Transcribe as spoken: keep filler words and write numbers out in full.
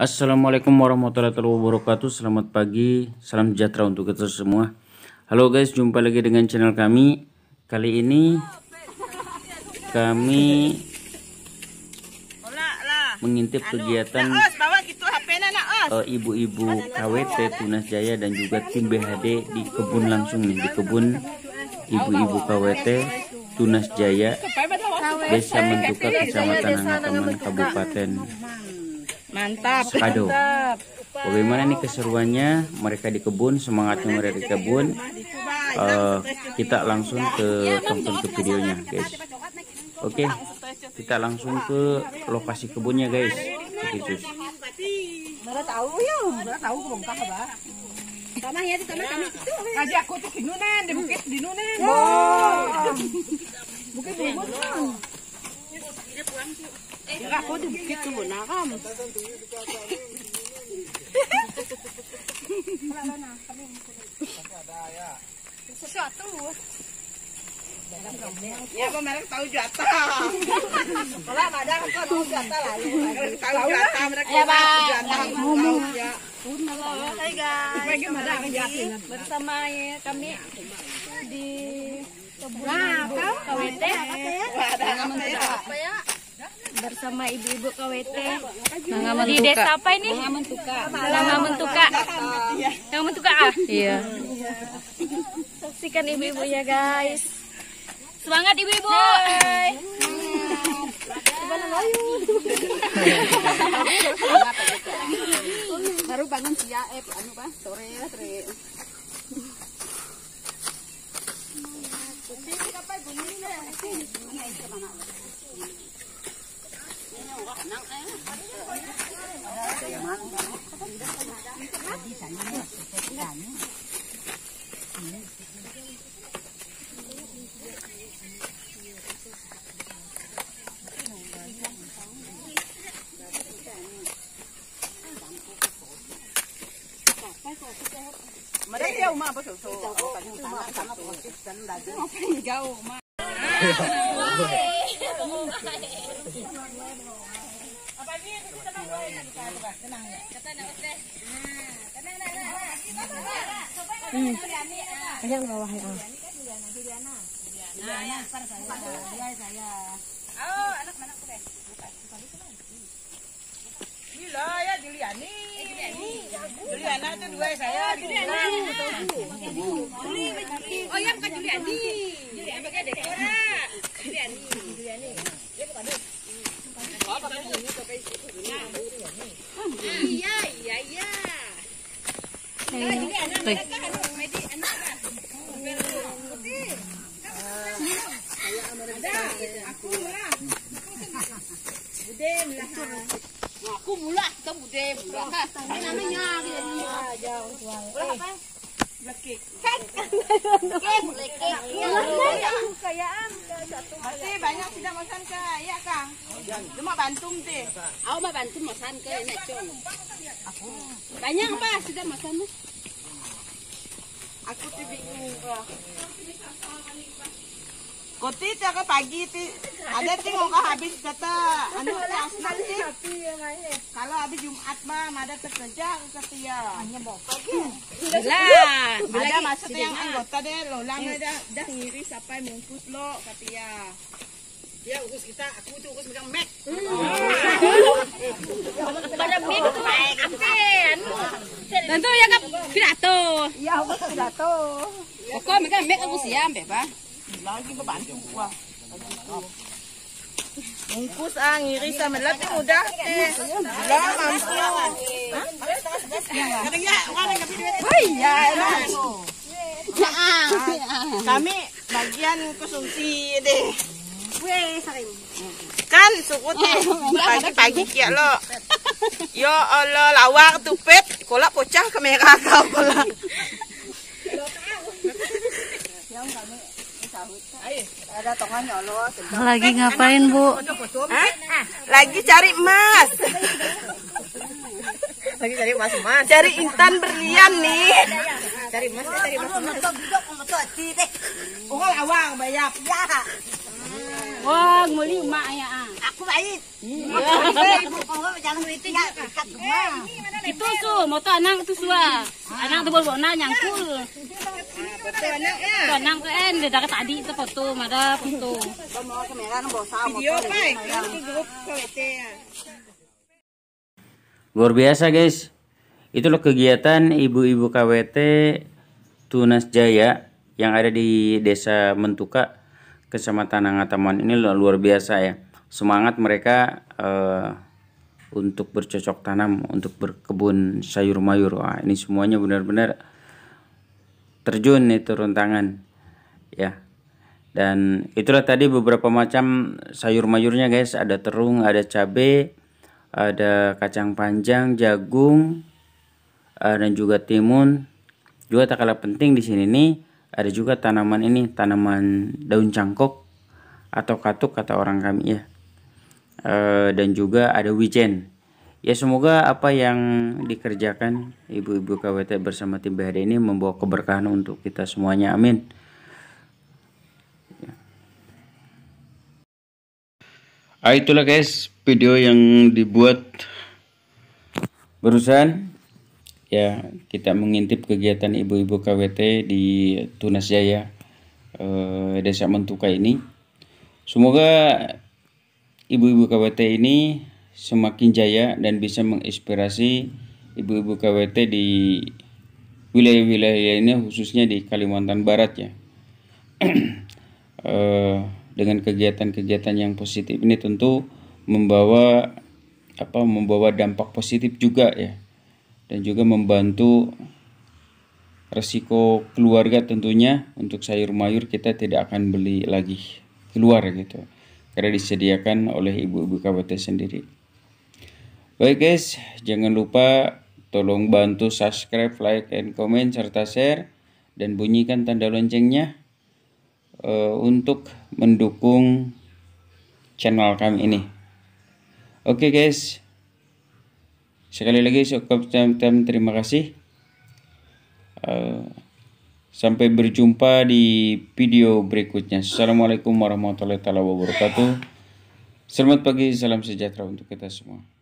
Assalamualaikum warahmatullahi wabarakatuh. Selamat pagi, salam sejahtera untuk kita semua. Halo guys, jumpa lagi dengan channel kami. Kali ini kami mengintip kegiatan ibu-ibu uh, K W T Tunas Jaya dan juga tim B H D di kebun langsung nih, di kebun ibu-ibu K W T Tunas Jaya, Desa Mentuka, Kecamatan Hangateman, Kabupaten Mantap, Kado. mantap. Bagaimana nih keseruannya mereka di kebun, semangatnya mereka di kebun. Uh, kita langsung ke tonton ke videonya guys. Oke, kita langsung ke lokasi kebunnya guys. Oke, Mana tahu ya, mana tahu ke bongkah ba. Tanah ya di tanah kami itu. Aja aku tuh di nunan, di bukit di nunan. Oh. Bukit di nunan. Ya aku di bukit tuh nakam. Sesuatu. Ya, mereka tahu jatah. Kalau ada kan tahu jatah lah. Tahu jatah mereka. Ya, Pak. Ngomong. Hai guys. Bersama ya kami di kebun K W T. Apa ya? Bersama ibu-ibu K W T di desa apa ini? Langamentuka. Langamentuka. Langamentuka ah? Iya. Saksikan ibu-ibu ya guys. Semangat ibu-ibu. Baru bangun siang eh anu Pak, sore ya, sore. Mereka jauh mah apa susu? Jauh mah. Apa ini? Tenang ya. Hmm. Ayang bawah ya. Nah, saya. Oh, anak mana aku deh. Gila ya Juliani. Juliana itu dua saya. Juliani. Oh ya bukan Juliani. Juliani pakai dekora. Juliani. Juliani. Dia bukan deh. Apa kan ini pakai itu. Iya, iya, iya. Juliana mereka kan medi anak kan. Ada. Aku murah. Bude murah. Aku mula, kita bude mula. Ini namanya gini. Jauh tuang. Berapa? Lekik. Kek. Kek lekik. Kayaan satu. Masih banyak sudah masan ke, ya Kang. Cuma bantum teh. Aku mah bantum masan ke ini cung. Aku. Banyak apa sudah masan? Aku tuh bingung. Koti tiap pagi ti ada ti mau habis kata anu asnan ti. Kalau habis Jumat mah ada terkerja kata ya. Hanya mau pagi. Lah, ada maksud yang anggota deh lo lang dah dah ngiri sampai mungkus lo kata ya. Ya ukus kita aku tuh ukus megang mek. Pada mek tuh mek apen. Tentu ya kan pidato. Ya ukus pidato. Pokok megang mek aku siam bebas. Lagi kebantu gua. Bungkus ah ngiri sama lagi udah. Lah mampu. Katanya orang enggak duit. Oh iya. Kami bagian konsumsi deh. Weh, sering. Kan suku tuh pagi-pagi kia lo. Yo Allah lawak tupet, kolak pocah kamera kau kolak. Lagi ngapain Bu? Hah? Lagi cari emas. Lagi cari emas emas. Cari intan berlian nih. Cari emas, cari emas. Oh, lawang bayar. Ya. Wah, muli mak ya. Aku baik. Jangan itu ya. Itu su, moto anak itu sua. Anak tu bawa anak nyangkul. Foto anaknya. Anak tu en dari tadi itu foto, ada foto. Mau kamera bawa sama. Video baik, grup K W T ya. Luar biasa guys. Itulah kegiatan ibu-ibu K W T Tunas Jaya yang ada di Desa Mentuka, Kecamatan Angataman. Ini luar biasa ya. Semangat mereka uh, untuk bercocok tanam, untuk berkebun sayur mayur. Wah, ini semuanya benar-benar terjun nih, turun tangan ya. Dan itulah tadi beberapa macam sayur mayurnya guys. Ada terung, ada cabai, ada kacang panjang, jagung, uh, dan juga timun. Juga tak kalah penting di sini nih ada juga tanaman ini, tanaman daun cangkok atau katuk kata orang kami ya. Uh, dan juga ada wijen. Ya semoga apa yang dikerjakan ibu-ibu K W T bersama tim B H D ini membawa keberkahan untuk kita semuanya. Amin. Ah, itulah guys video yang dibuat barusan ya, kita mengintip kegiatan ibu-ibu K W T di Tunas Jaya eh, Desa Mentuka ini. Semoga ibu-ibu K W T ini semakin jaya dan bisa menginspirasi ibu-ibu K W T di wilayah-wilayah ini, khususnya di Kalimantan Barat ya. eh, Dengan kegiatan-kegiatan yang positif ini tentu membawa apa membawa dampak positif juga ya, dan juga membantu resiko keluarga tentunya. Untuk sayur mayur kita tidak akan beli lagi keluar gitu, karena disediakan oleh ibu-ibu K W T sendiri. Baik guys, jangan lupa tolong bantu subscribe, like, and comment, serta share, dan bunyikan tanda loncengnya Uh, untuk mendukung channel kami ini. Oke okay guys, sekali lagi saya ucapkan terima kasih. Uh, sampai berjumpa di video berikutnya. Assalamualaikum warahmatullahi wabarakatuh. Selamat pagi, salam sejahtera untuk kita semua.